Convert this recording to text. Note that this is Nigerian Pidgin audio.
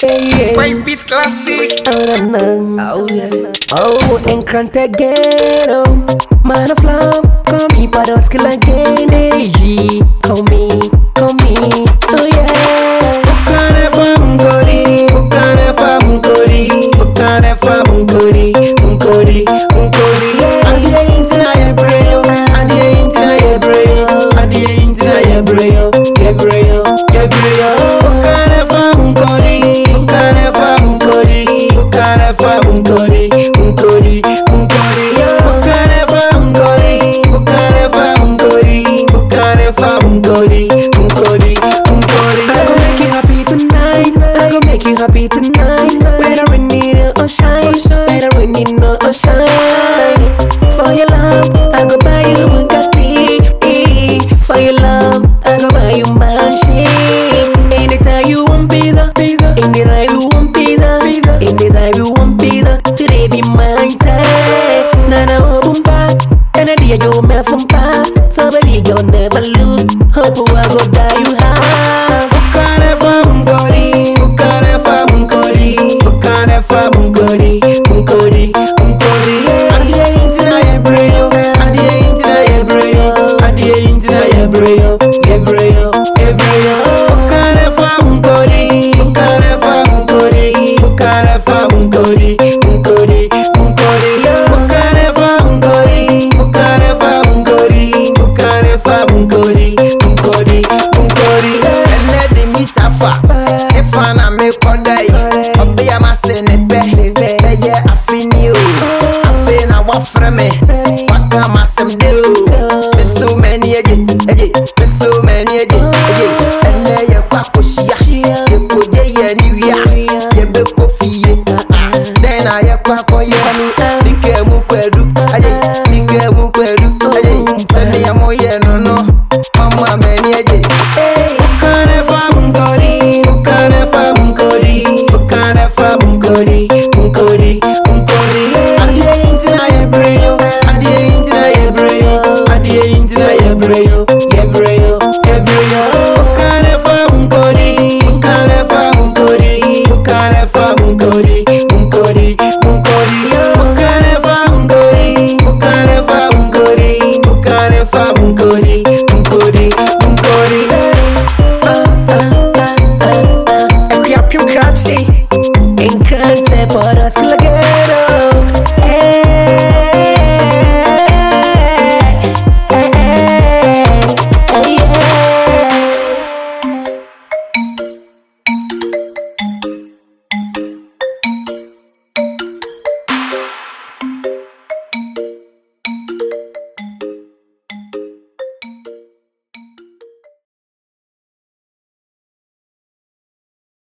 White beat classic. Oh yeah. Oh, Nkrante ghetto. Man of love, call me Podolsky like energy. Call me, oh yeah. Kodi, Kodi. Adi intina ye breyo, ye breyo. Ukane fa Kodi, ukane fa Kodi. Ukane fa Kodi, Ukane fa Kodi. I gon' make you happy tonight. I gon' make you happy tonight. Whether we need it or shine, whether we need no or shine. For your love, I go buy you Bugatti. For your love, I go buy you mansion. Anytime you want pizza, anytime you want pizza, anytime you want pizza. Today be my time. Nana obumpa, and I dear you me from pa. So baby, you'll never lose. Hope I go down.